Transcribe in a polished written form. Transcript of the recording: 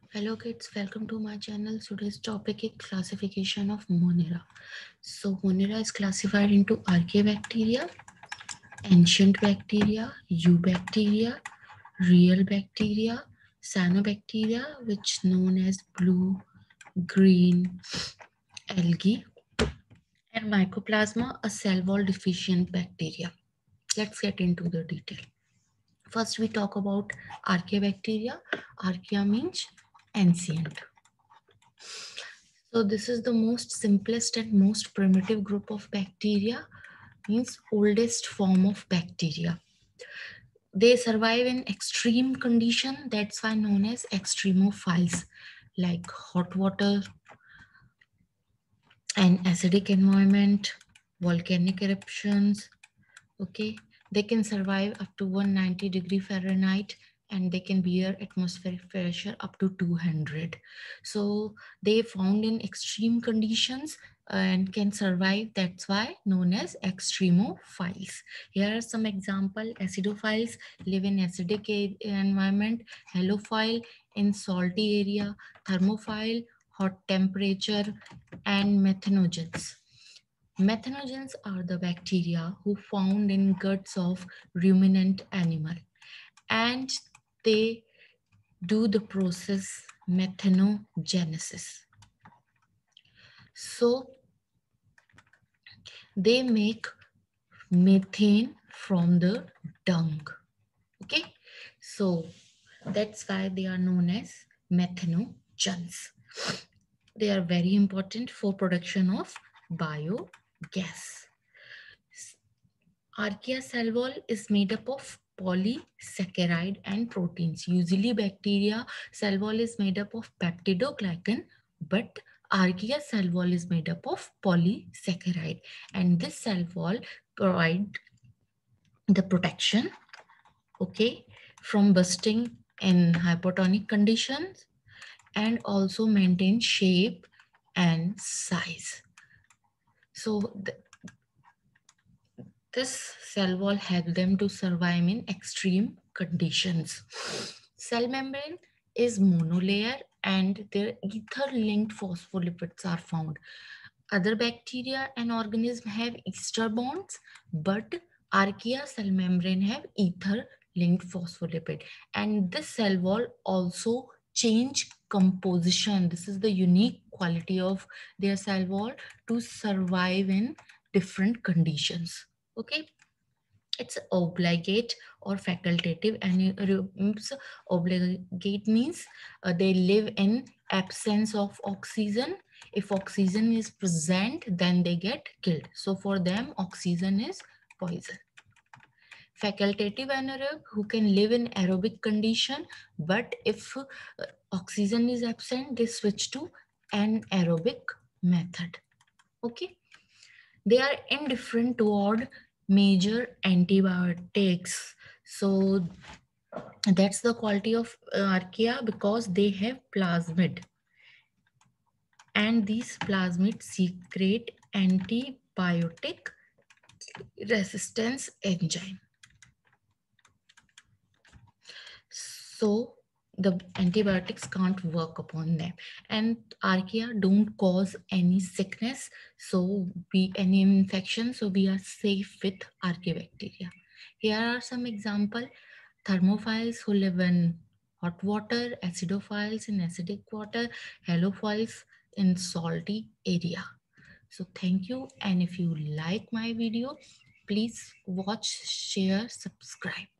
Hello kids, welcome to my channel. Today's topic is classification of Monera. So Monera is classified into archaebacteria, ancient bacteria, eubacteria, real bacteria, cyanobacteria, which known as blue, green algae, and mycoplasma, a cell wall deficient bacteria. Let's get into the detail. First, we talk about archaebacteria. Archaea means ancient. So this is the most simplest and most primitive group of bacteria, means oldest form of bacteria. They survive in extreme condition, that's why known as extremophiles, like hot water and acidic environment, volcanic eruptions. Okay, they can survive up to 190 Fahrenheit and they can bear atmospheric pressure up to 200. So they found in extreme conditions and can survive, that's why known as extremophiles. Here are some example. Acidophiles live in acidic environment, halophile in salty area, thermophile hot temperature, and methanogens. Methanogens are the bacteria who found in guts of ruminant animal, and they do the process methanogenesis. So they make methane from the dung. Okay, so that's why they are known as methanogens. They are very important for production of biogas. Archaea cell wall is made up of polysaccharide and proteins. Usually bacteria cell wall is made up of peptidoglycan, but Archaea cell wall is made up of polysaccharide, and this cell wall provide the protection, okay, from bursting in hypotonic conditions and also maintain shape and size. So this cell wall helps them to survive in extreme conditions. Cell membrane is monolayer and their ether-linked phospholipids are found. Other bacteria and organisms have ester bonds, but Archaea cell membrane have ether-linked phospholipid. And this cell wall also change composition. This is the unique quality of their cell wall to survive in different conditions. Okay, it's obligate or facultative. And obligate means they live in absence of oxygen. If oxygen is present, then they get killed. So for them, oxygen is poison. Facultative anaerobe, who can live in aerobic condition, but if oxygen is absent, they switch to anaerobic method. Okay, they are indifferent toward major antibiotics. So that's the quality of Archaea, because they have plasmid, and these plasmids secrete antibiotic resistance enzyme. So the antibiotics can't work upon them, and Archaea don't cause any sickness, so any infection, so we are safe with Archaebacteria. Here are some example. Thermophiles who live in hot water, acidophiles in acidic water, halophiles in salty area. So thank you, and if you like my video, please watch, share, subscribe.